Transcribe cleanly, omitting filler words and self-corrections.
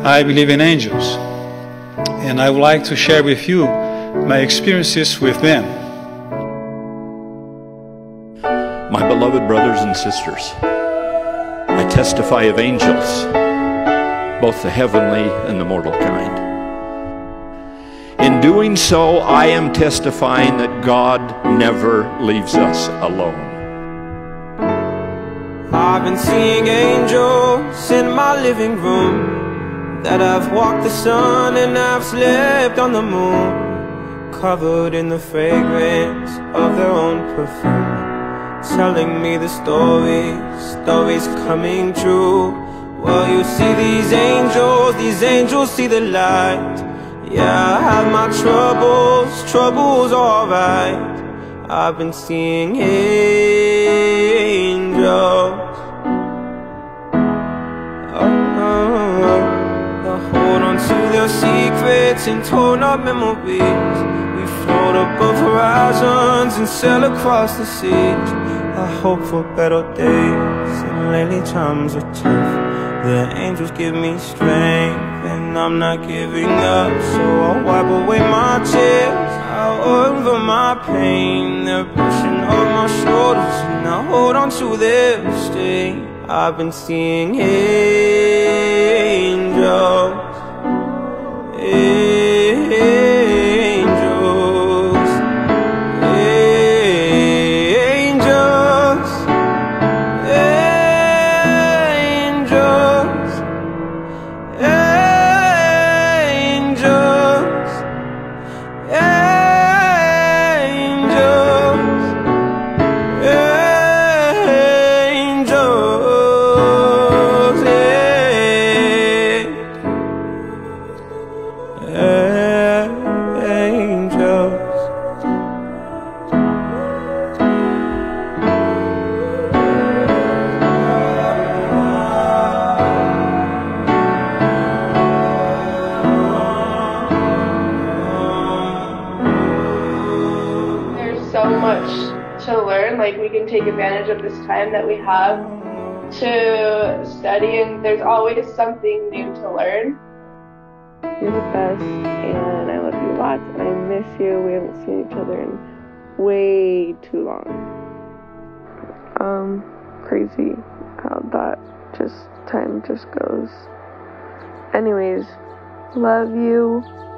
I believe in angels, and I would like to share with you my experiences with them. My beloved brothers and sisters, I testify of angels, both the heavenly and the mortal kind. In doing so, I am testifying that God never leaves us alone. I've been seeing angels in my living room, that I've walked the sun and I've slept on the moon, covered in the fragrance of their own perfume, telling me the stories coming true. Well, you see these angels see the light. Yeah, I have my troubles alright. I've been seeing angels. They'll hold on to their secrets and torn up memories. We float above horizons and sail across the seas. I hope for better days, and lately times are tough. The angels give me strength, and I'm not giving up. So I'll wipe away my tears, I'll over my pain. They're pushing up my shoulders, and I hold on to their stay. I've been seeing angels, angels, Like, we can take advantage of this time that we have to study, and there's always something new to learn. You're the best, and I love you lots, and I miss you. We haven't seen each other in way too long. Crazy how that time just goes. Anyways, love you.